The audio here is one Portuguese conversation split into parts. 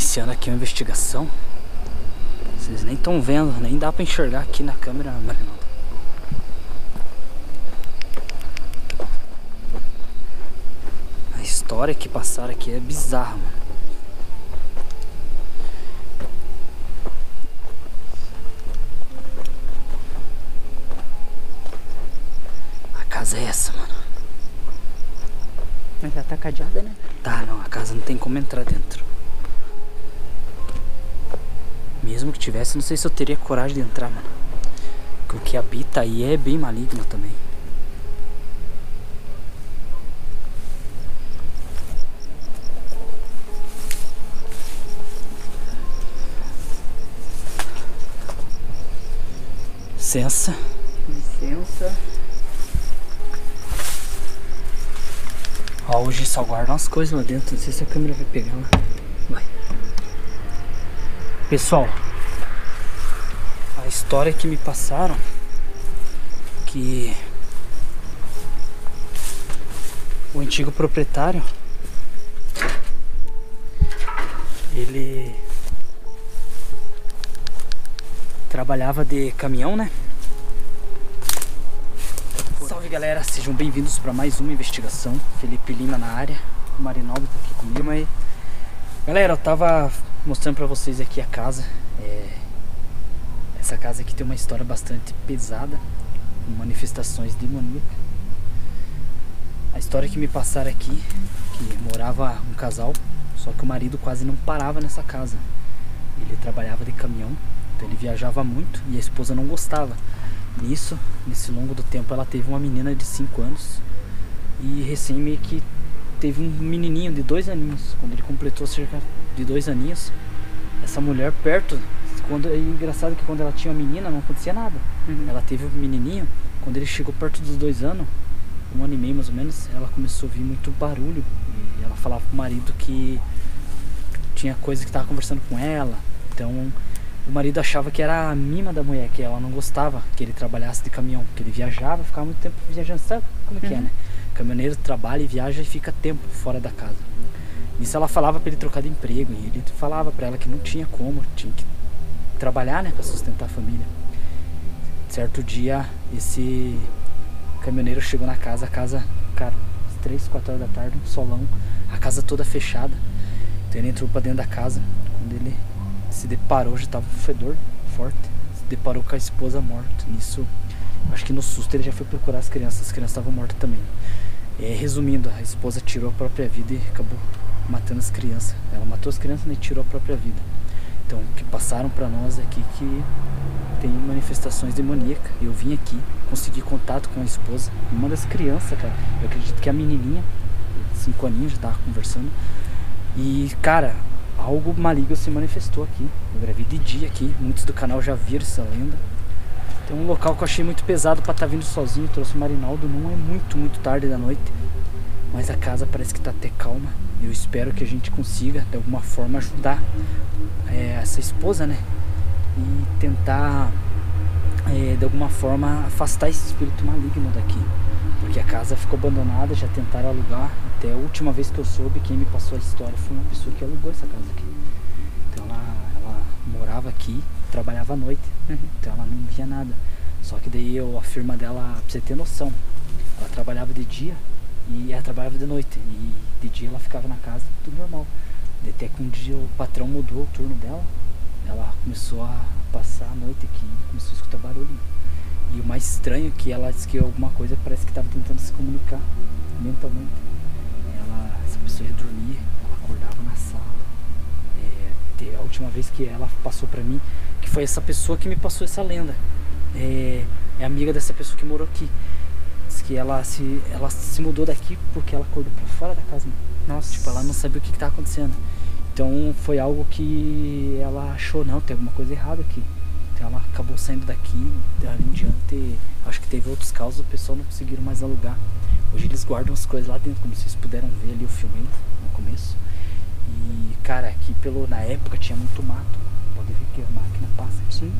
Iniciando aqui uma investigação. Vocês nem estão vendo, nem dá pra enxergar aqui na câmera, Marinaldo. A história que passaram aqui é bizarra, mano. A casa é essa, mano. Mas ela tá cadeada, né? Tá, não, a casa não tem como entrar dentro. Mesmo que tivesse, não sei se eu teria coragem de entrar, mano. Porque o que habita aí é bem maligno também. Licença. Licença. Ó, hoje só guardam umas coisas lá dentro. Não sei se a câmera vai pegar lá. Vai. Pessoal, a história que me passaram, que o antigo proprietário, ele trabalhava de caminhão, né? Salve, galera, sejam bem-vindos para mais uma investigação. Felipe Lima na área, o Marinaldo tá aqui comigo aí. Galera, eu tava mostrando pra vocês aqui a casa. Essa casa aqui tem uma história bastante pesada, com manifestações demoníacas. A história que me passaram aqui, que morava um casal, só que o marido quase não parava nessa casa. Ele trabalhava de caminhão, então ele viajava muito e a esposa não gostava. Nesse longo do tempo, ela teve uma menina de 5 anos e recém meio que teve um menininho de 2 aninhos. Quando ele completou cerca de 2 aninhos, essa mulher perto, é engraçado que quando ela tinha uma menina não acontecia nada. Ela teve um menininho, quando ele chegou perto dos 2 anos, 1 ano e meio mais ou menos, ela começou a ouvir muito barulho e ela falava pro marido que tinha coisa que estava conversando com ela. Então o marido achava que era a mima da mulher, que ela não gostava que ele trabalhasse de caminhão, porque ele viajava, ficava muito tempo viajando, sabe como que é, né? Caminhoneiro trabalha e viaja e fica tempo fora da casa. Nisso ela falava pra ele trocar de emprego e ele falava pra ela que não tinha como, tinha que trabalhar, né, pra sustentar a família. Certo dia, esse caminhoneiro chegou na casa, cara, às 3, 4 horas da tarde, um solão, a casa toda fechada. Então ele entrou pra dentro da casa, quando ele se deparou, já tava um fedor forte, se deparou com a esposa morta. Nisso, acho que no susto ele já foi procurar as crianças estavam mortas também. Resumindo, a esposa tirou a própria vida e acabou matando as crianças. Ela matou as crianças e tirou a própria vida. Então, o que passaram pra nós aqui que tem manifestações demoníacas. Eu vim aqui, consegui contato com a esposa, uma das crianças, cara. Eu acredito que a menininha, 5 aninhos, já tava conversando. E, cara, algo maligno se manifestou aqui. Eu gravei de dia aqui, muitos do canal já viram essa lenda. Tem um local que eu achei muito pesado pra estar vindo sozinho, trouxe o Marinaldo, não é muito tarde da noite. Mas a casa parece que tá até calma. Eu espero que a gente consiga, de alguma forma, ajudar essa esposa, né? E tentar, de alguma forma, afastar esse espírito maligno daqui. Porque a casa ficou abandonada, já tentaram alugar. Até a última vez que eu soube, quem me passou a história foi uma pessoa que alugou essa casa aqui. Então ela morava aqui, trabalhava à noite. Então ela não via nada. Só que daí a firma dela, pra você ter noção, ela trabalhava de dia e ela trabalhava de noite. E de dia ela ficava na casa, tudo normal. Até que um dia o patrão mudou o turno dela, ela começou a passar a noite aqui, começou a escutar barulho. E o mais estranho é que ela disse que alguma coisa parece que estava tentando se comunicar mentalmente. Essa pessoa ia dormir, ela acordava na sala. A última vez que ela passou pra mim, que foi essa pessoa que me passou essa lenda, é amiga dessa pessoa que morou aqui. Diz que ela se mudou daqui porque ela acordou pra fora da casa. Nossa, tipo, ela não sabia o que estava acontecendo. Então foi algo que ela achou, não, tem alguma coisa errada aqui. Então ela acabou saindo daqui, dali em diante, acho que teve outros casos, o pessoal não conseguiram mais alugar. Hoje eles guardam as coisas lá dentro, como vocês puderam ver ali, eu filmei no começo. E, cara, aqui na época tinha muito mato. Pode ver que a máquina passa aqui.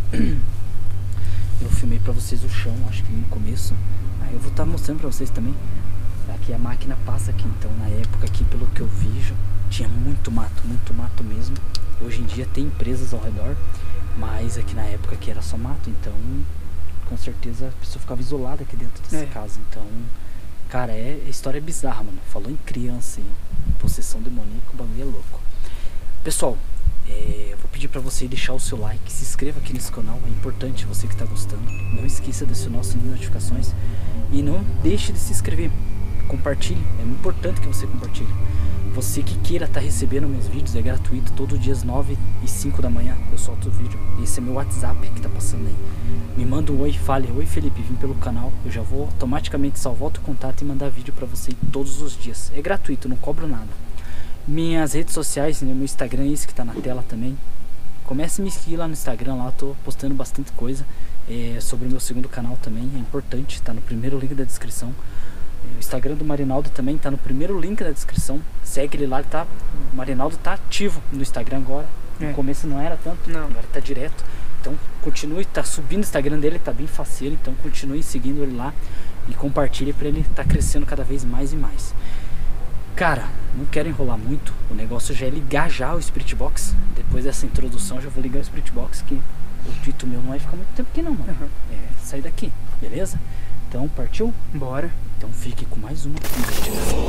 Eu filmei pra vocês o chão, acho que no começo. Aí eu vou estar mostrando pra vocês também. Aqui a máquina passa aqui, então na época aqui, pelo que eu vejo, tinha muito mato mesmo. Hoje em dia tem empresas ao redor, mas aqui na época que era só mato, então com certeza a pessoa ficava isolada aqui dentro dessa casa. Então, cara, a história é bizarra, mano. Falou em criança e possessão demoníaca, o bagulho é louco. Pessoal, eu vou pedir pra você deixar o seu like, se inscreva aqui nesse canal, é importante você que tá gostando. Não esqueça de acionar o sininho de notificações e não deixe de se inscrever. Compartilhe, é importante que você compartilhe. Você que queira estar recebendo meus vídeos, é gratuito, todo dia às 9 e 5 da manhã eu solto o vídeo. Esse é meu WhatsApp que tá passando aí. Me manda um oi, fale: oi Felipe, vim pelo canal. Eu já vou automaticamente salvar o teu contato e mandar vídeo pra você todos os dias. É gratuito, não cobro nada. Minhas redes sociais, meu Instagram, esse que tá na tela também. Comece a me seguir lá no Instagram, lá eu tô postando bastante coisa sobre o meu segundo canal também, é importante, tá no primeiro link da descrição. O Instagram do Marinaldo também tá no primeiro link da descrição. Segue ele lá, ele tá, o Marinaldo tá ativo no Instagram agora. No começo não era tanto, agora tá direto. Então continue, tá subindo o Instagram dele, tá bem faceiro, então continue seguindo ele lá e compartilhe pra ele tá crescendo cada vez mais e mais. Cara, não quero enrolar muito, o negócio já é ligar já o Spirit Box. Depois dessa introdução já vou ligar o Spirit Box, que o dito meu não vai ficar muito tempo aqui não, mano. É sair daqui, beleza? Então, partiu? Bora. Então fique com mais uma investigação.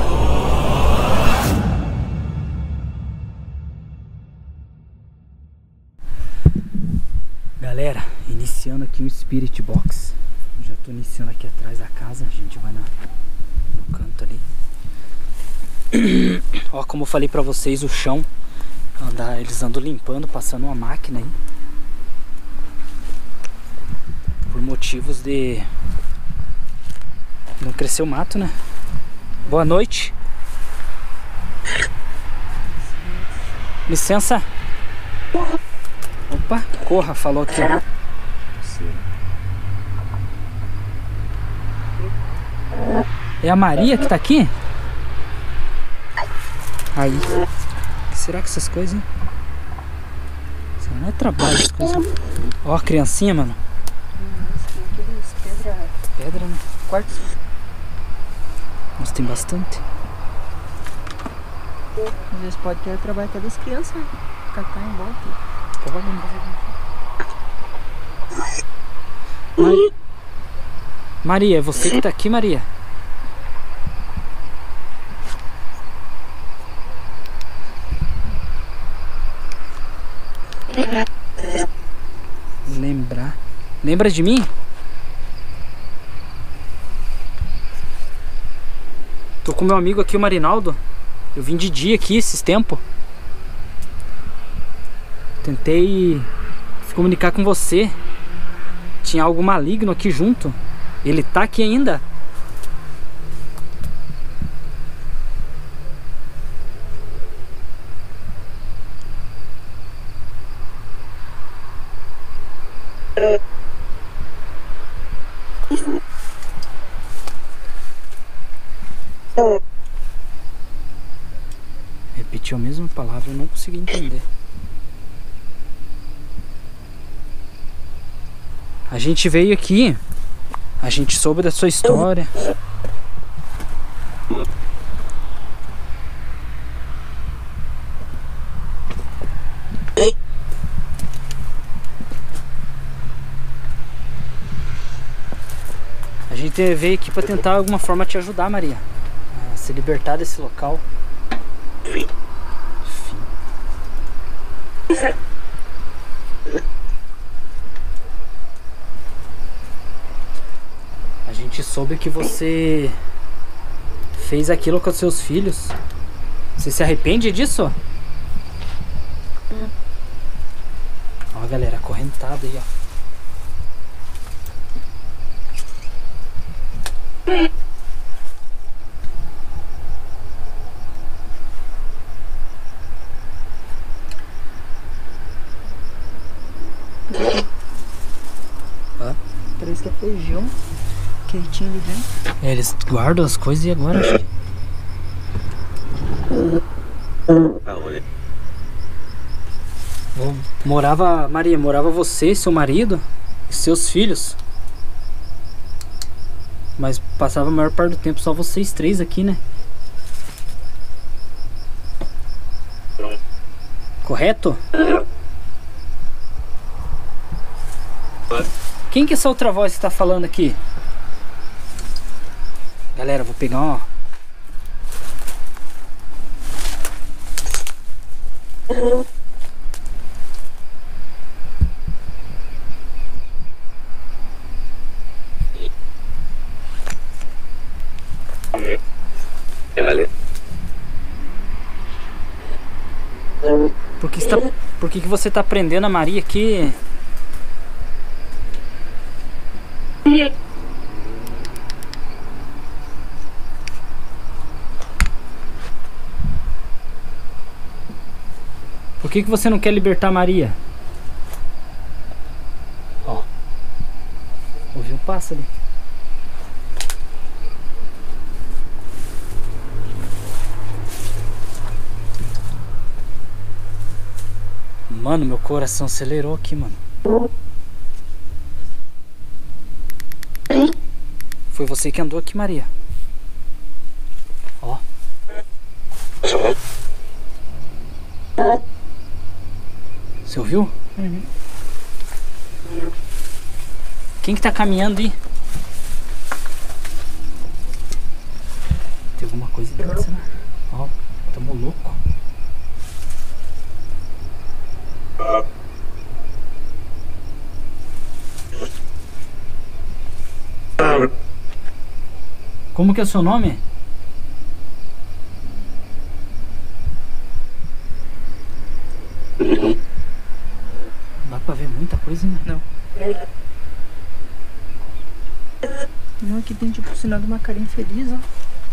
Galera, iniciando aqui o Spirit Box. Já tô iniciando aqui atrás da casa, a gente vai no canto ali. Ó, como eu falei pra vocês, o chão eles andam limpando, passando uma máquina aí, por motivos de não crescer o mato, né? Boa noite. Licença. Opa, corra, falou aqui. É a Maria que tá aqui? Aí, será que essas coisas, hein? Isso não é trabalho, essas coisas. Ó, a criancinha, mano. Pedra, né? Quartos. Mas tem bastante. Às vezes pode ter o trabalho até das crianças, né? Catar em volta. Maria, é você que tá aqui, Maria? Lembra de mim? Tô com meu amigo aqui, o Marinaldo. Eu vim de dia aqui esses tempos. Tentei se comunicar com você. Tinha algo maligno aqui junto. Ele tá aqui ainda? Repetiu a mesma palavra, eu não consegui entender. A gente veio aqui, a gente soube da sua história. A gente veio aqui para tentar de alguma forma te ajudar, Maria, a se libertar desse local. A gente soube que você fez aquilo com os seus filhos. Você se arrepende disso? Ó, galera, acorrentada aí, ó. Parece que é feijão que ele tinha ali dentro. É, eles guardam as coisas e agora acho que... Maria, morava você, seu marido e seus filhos. Mas passava a maior parte do tempo só vocês três aqui, né? Correto? Quem que é essa outra voz que tá falando aqui? Galera, vou pegar uma... Por que você tá prendendo a Maria aqui? Por que você não quer libertar a Maria? Ó. Ouvi um pássaro. Mano, meu coração acelerou aqui, mano. Foi você que andou aqui, Maria. Ó. Você ouviu? Uhum. Quem que tá caminhando aí? Tem alguma coisa dentro, será? Ó, tamo louco. Como que é o seu nome? Dá pra ver muita coisa, né? Não. Não, aqui tem tipo o sinal de uma carinha feliz, ó.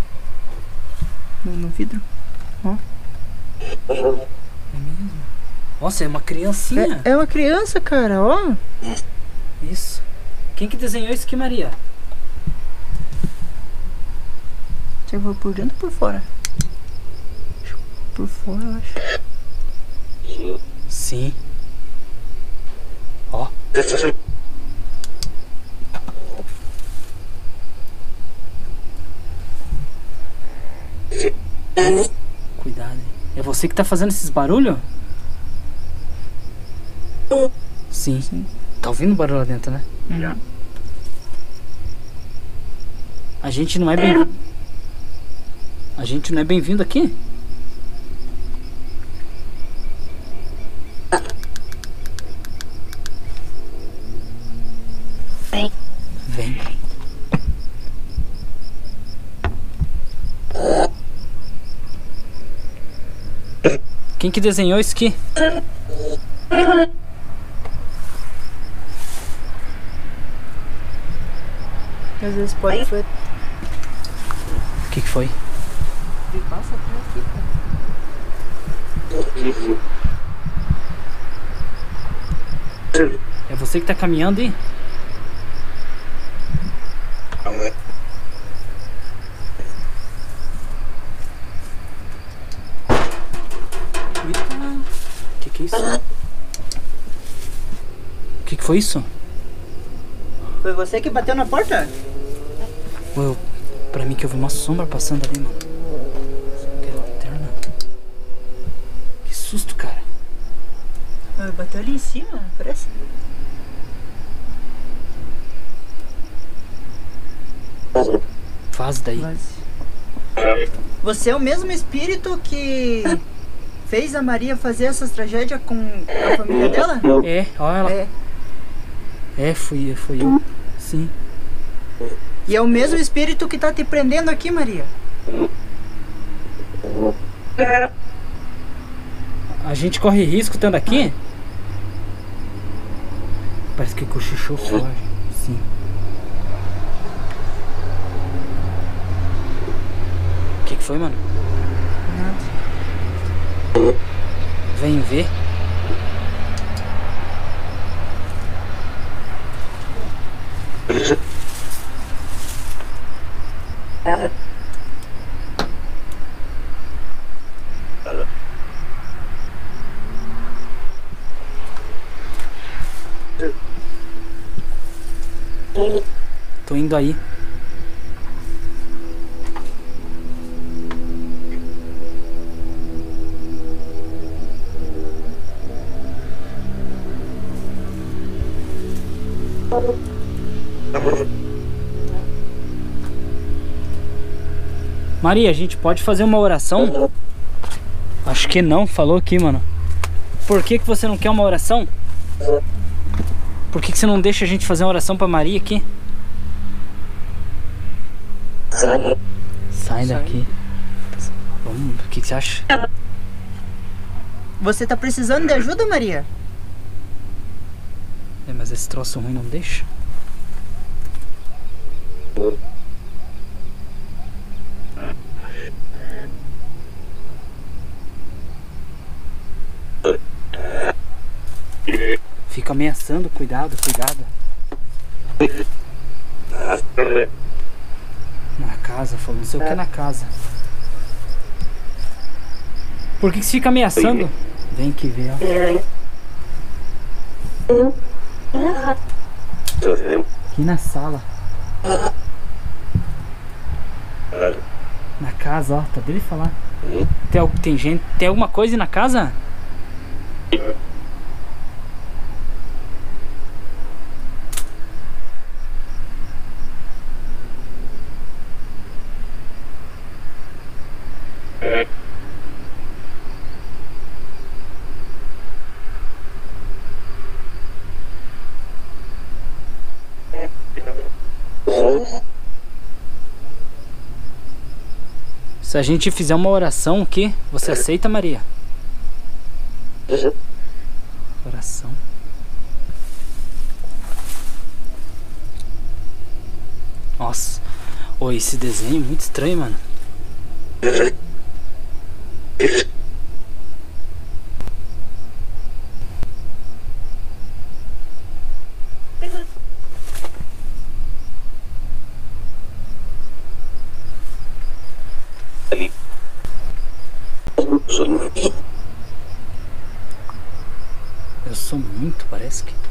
No vidro. Ó. É mesmo? Nossa, é uma criancinha. É uma criança, cara, ó. Isso. Quem que desenhou isso aqui, Maria? Você vai por dentro ou por fora? Por fora, eu acho. Sim. Ó. Cuidado, hein? É você que tá fazendo esses barulhos? Sim. Sim. Tá ouvindo barulho lá dentro, né? Uhum. A gente não é bem... A gente não é bem-vindo aqui? Vem. Quem que desenhou isso aqui? Às vezes pode ser. O que foi? Ele passa por aqui, cara. É você que tá caminhando aí? Eita. Que é isso? O que foi isso? Foi você que bateu na porta? Ué, pra mim que eu vi uma sombra passando ali, mano. Que lanterna. Que susto, cara. Bateu ali em cima, parece. Faz daí. Você é o mesmo espírito que fez a Maria fazer essas tragédias com a família dela? É, olha ela. É. Fui eu. Sim. E é o mesmo espírito que tá te prendendo aqui, Maria. A gente corre risco estando aqui? Parece que cochichou forte. Sim. O que foi, mano? Nada. Vem ver. Tô indo aí. Maria, a gente pode fazer uma oração? Acho que não, falou aqui, mano. Por que você não quer uma oração? Por que você não deixa a gente fazer uma oração pra Maria aqui? Sai daqui. Vamos, o que você acha? Você tá precisando de ajuda, Maria? É, mas esse troço ruim não deixa. Fica ameaçando, cuidado, cuidado. Na casa, falou, não sei o que é na casa. Por que você fica ameaçando? Vem aqui ver, ó. Aqui na sala. Na casa, ó, tá dele falar. Tem gente, tem alguma coisa na casa? Se a gente fizer uma oração aqui, você aceita, Maria? Oração. Nossa. Ô, esse desenho é muito estranho, mano. Eu sou muito, parece que.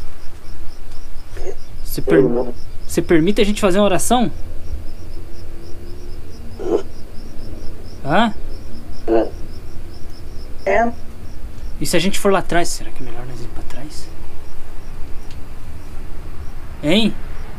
Você permite a gente fazer uma oração? Hã? E se a gente for lá atrás, será que é melhor nós ir pra trás? Hein?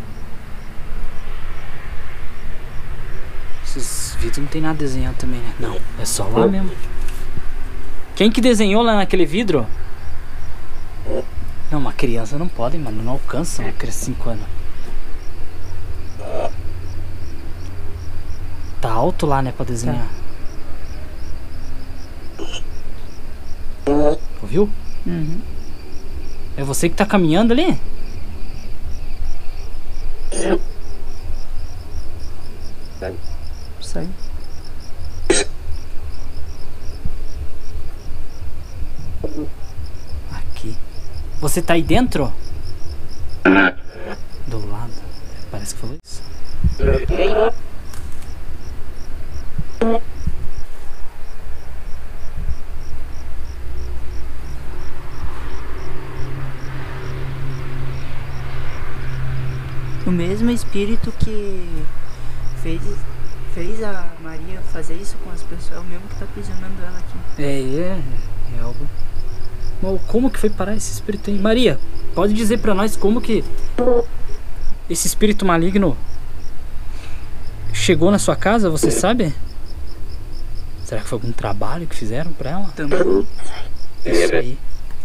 Esses vidros não tem nada desenhado também, né? Não, é só lá mesmo. Quem que desenhou lá naquele vidro? Não, uma criança não pode, mano. Não alcança uma criança de 5 anos. Tá alto lá, né, pra desenhar. Ouviu? Uhum. É você que tá caminhando ali? Sai. Aqui. Você tá aí dentro? Do lado. Parece que falou isso. O mesmo espírito que fez a Maria fazer isso com as pessoas, é o mesmo que tá aprisionando ela aqui. É algo. Mas como que foi parar esse espírito aí? Maria, pode dizer pra nós como que esse espírito maligno chegou na sua casa, você sabe? Será que foi algum trabalho que fizeram pra ela? Também. Isso aí.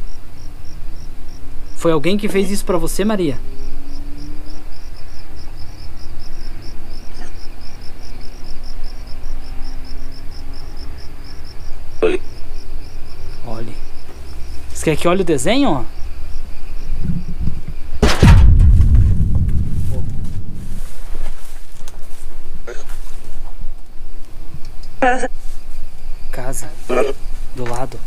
Foi alguém que fez isso pra você, Maria? Olhe. Você quer que olhe o desenho, ó? Casa. Do lado.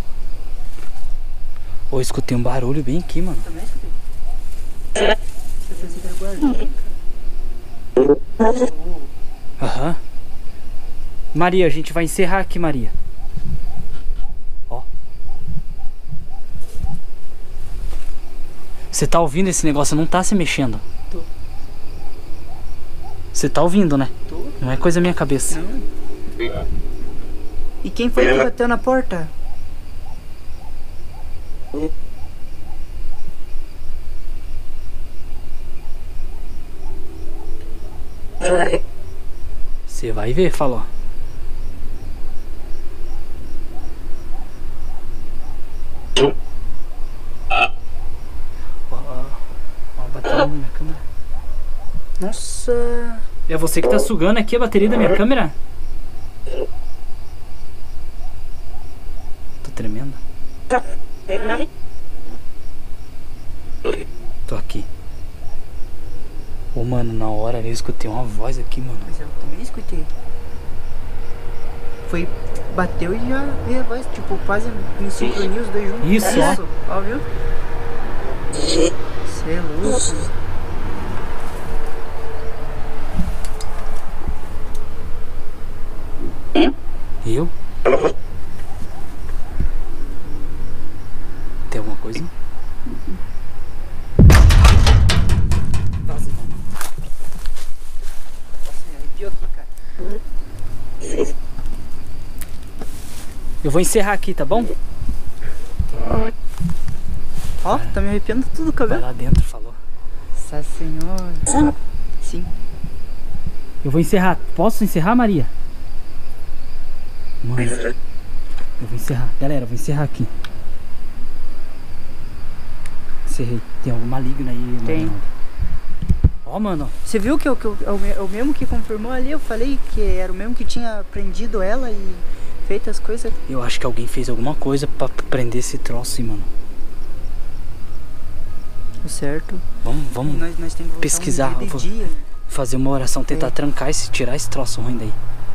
Ô, escutei um barulho bem aqui, mano. Também escutei. Você guardou? Aham. Maria, a gente vai encerrar aqui, Maria. Ó. Você tá ouvindo esse negócio? Não tá se mexendo. Tô. Você tá ouvindo, né? Tô. Não é coisa da minha cabeça. Não. E quem foi que bateu na porta? Você vai ver, falou. Ó, a bateria da minha câmera. Nossa. É você que tá sugando aqui a bateria da minha câmera? Tô tremendo. Tô aqui. Ô, mano, na hora eu escutei uma voz aqui, mano. Mas eu também escutei. Foi, bateu e já veio a voz, tipo, quase me sincronia os dois juntos. Isso, ó. Ó, viu? Você é louco. Eu? Tem alguma coisa? Vaza, mano. Nossa, me arrepiou aqui, cara. Eu vou encerrar aqui, tá bom? Ó, tá me arrepiando tudo o Vai cabelo. lá dentro, falou. Nossa senhora. Sim. Eu vou encerrar. Posso encerrar, Maria? Mano, eu vou encerrar. Galera, eu vou encerrar aqui. Encerrei. Tem algum maligno aí, Tem. mano. Ó, mano. Você viu que é o mesmo que confirmou ali? Eu falei que era o mesmo que tinha prendido ela e feito as coisas. Eu acho que alguém fez alguma coisa pra prender esse troço aí, mano. Certo. Vamos Nós temos que voltar pesquisar. um Eu vou dia. fazer uma oração, tentar trancar tirar esse troço ruim daí.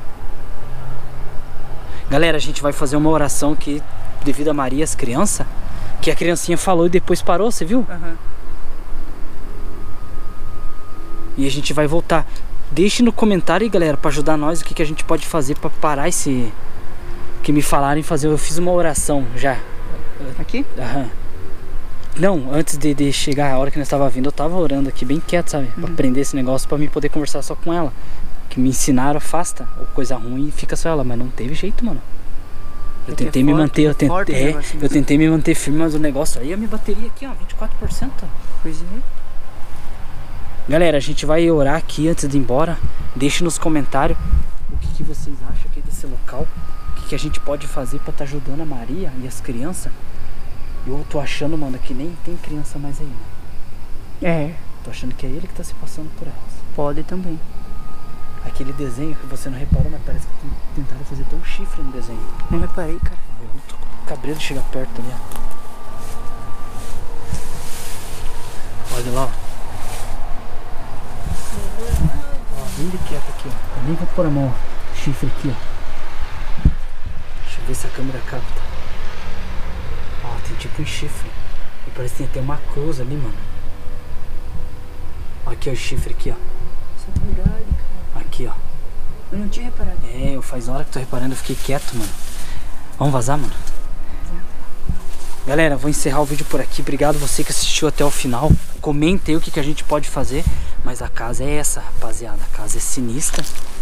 Galera, a gente vai fazer uma oração aqui devido a Maria, as crianças. Que a criancinha falou e depois parou, você viu? Aham. E a gente vai voltar. Deixe no comentário aí, galera, pra ajudar nós o que a gente pode fazer pra parar esse... Que me falaram em fazer. Eu fiz uma oração já. Aqui? Aham. Não, antes de chegar a hora que nós tava vindo, eu tava orando aqui bem quieto, sabe? Pra aprender esse negócio, pra mim poder conversar só com ela. Que me ensinaram, afasta ou coisa ruim e fica só ela, mas não teve jeito, mano. Eu tentei me manter, eu tentei me manter firme, mas o negócio aí, a minha bateria aqui, ó, 24%. Pois é. Galera, a gente vai orar aqui antes de ir embora. Deixe nos comentários o que vocês acham aqui desse local. O que a gente pode fazer pra estar ajudando a Maria e as crianças. Eu tô achando, mano, que nem tem criança mais aí, né? É, Tô achando que é ele que tá se passando por elas. pode também. Aquele desenho que você não reparou, mas parece que tentaram fazer até um chifre no desenho. Não reparei, cara. Eu tô com o cabreiro chega perto ali, ó. Olha lá, ó. Ó, bem de quieto aqui, ó. Eu nem vou pôr a mão, ó. Chifre aqui, ó. Deixa eu ver se a câmera capta. Ó, tem tipo um chifre. E parece que tem até uma cruz ali, mano. Ó, aqui, ó, o chifre aqui, ó. Isso é verdade, cara. Aqui, ó. Eu não tinha reparado. É, faz hora que tô reparando, eu fiquei quieto, mano. Vamos vazar, mano? Galera, vou encerrar o vídeo por aqui. Obrigado você que assistiu até o final. Comente aí o que a gente pode fazer. Mas a casa é essa, rapaziada. A casa é sinistra.